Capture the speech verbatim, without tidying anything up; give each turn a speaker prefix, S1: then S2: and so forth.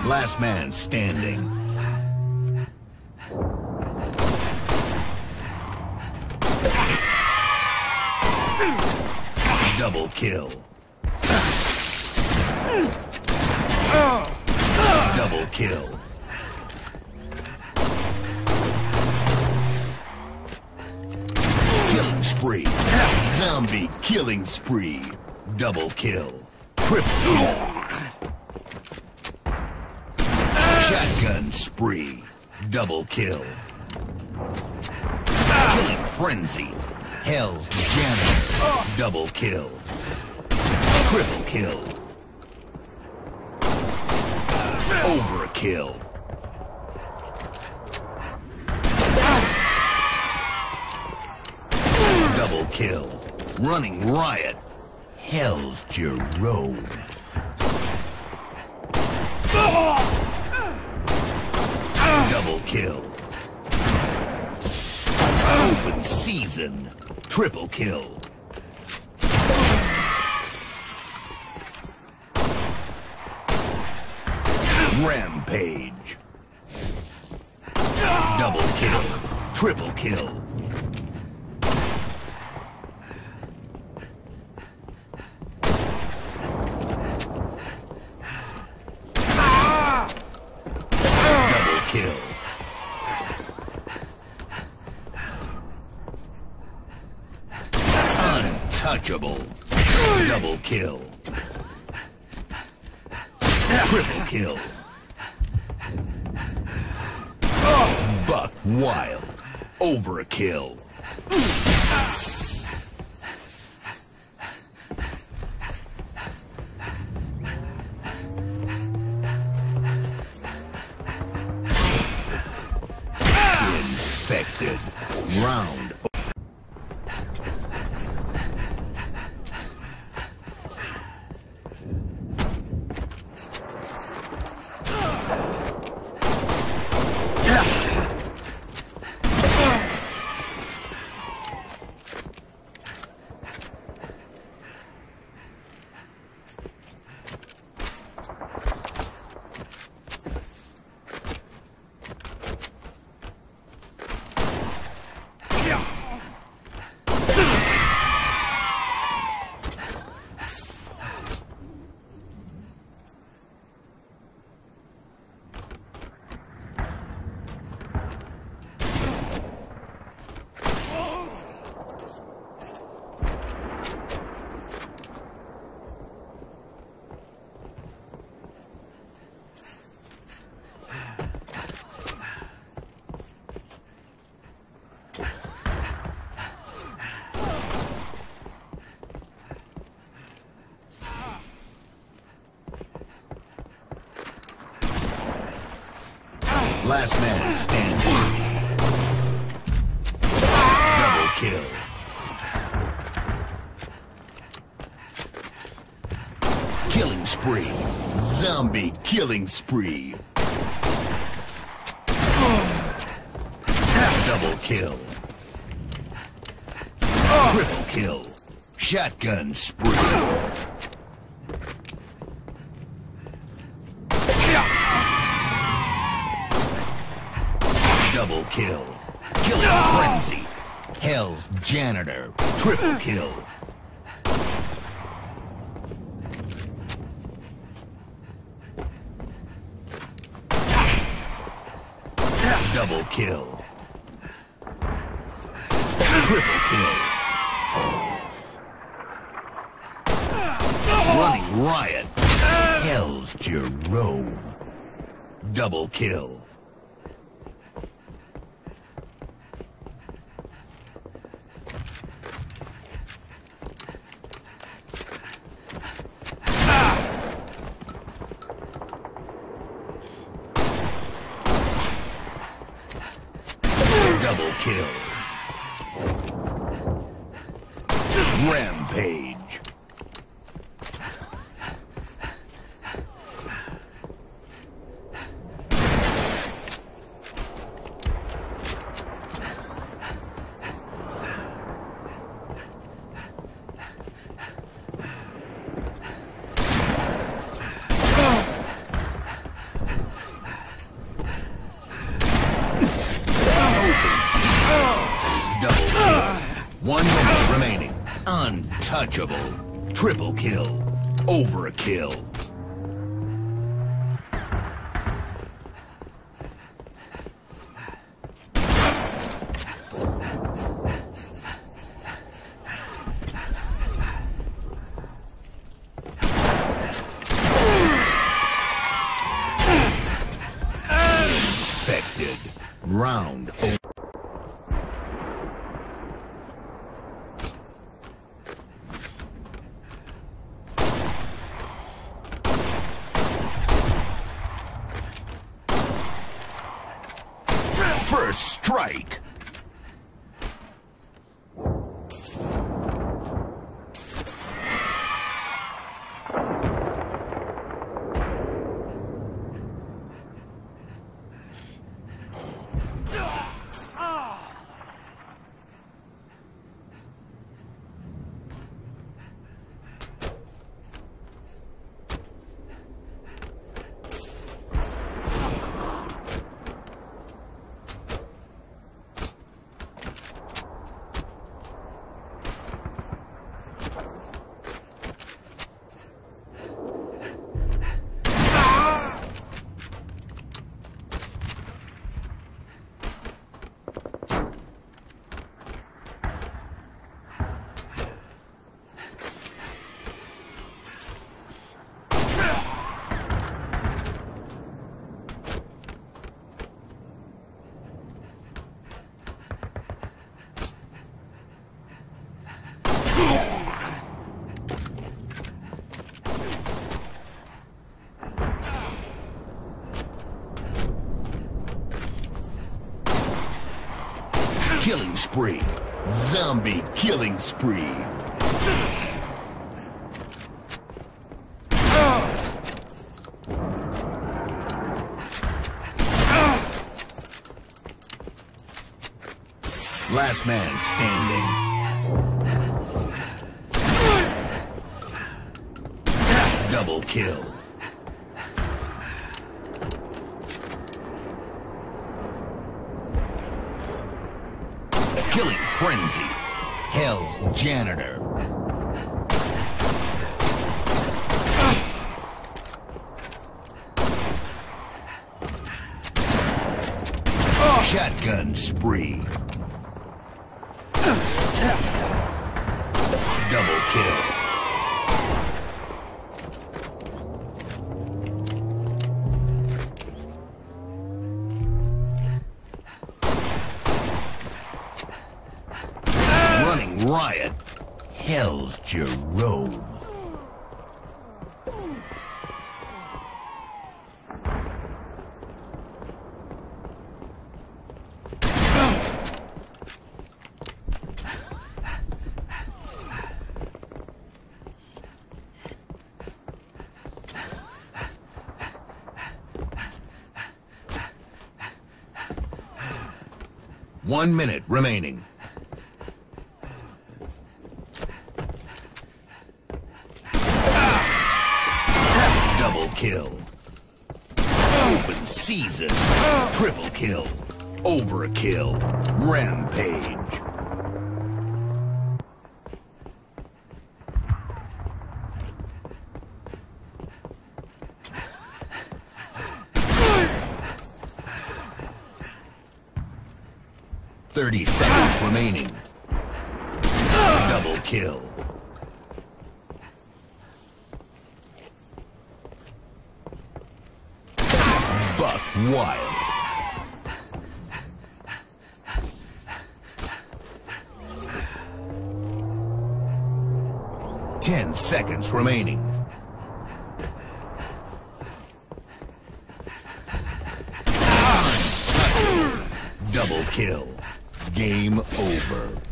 S1: Last man standing. Double kill. Double kill. Killing spree. Zombie killing spree. Double kill. Triple kill. Shotgun spree. Double kill. Killing frenzy. Hell's Janitor. Double kill. Triple kill. Overkill. Double kill. Running riot. Hell's Jokr. Double kill. Open season. Triple kill. Rampage. Double kill. Triple kill. Double kill. Untouchable. Double kill. Triple kill. Buck wild. Overkill. Infected. Round. Last man standing. Double kill. Killing spree. Zombie killing spree. Double kill. Triple kill. Shotgun spree. Double kill. Killing frenzy. Hell's Janitor. Triple kill. Double kill. Triple kill. Running riot. Hell's Jokr. Double kill. Double kill. Rampage. Untouchable. Triple kill. Overkill. Infected. Round over. First strike. Killing spree. Zombie killing spree. Last man standing. Double kill. Killing frenzy. Hell's janitor. Shotgun spree. Double kill. Running riot. Hell's Jerome. One minute remaining. Double kill. Open season. Triple kill. Overkill. Rampage. Thirty seconds remaining. Double kill. Buck wild. Ten seconds remaining. Double kill. Game over.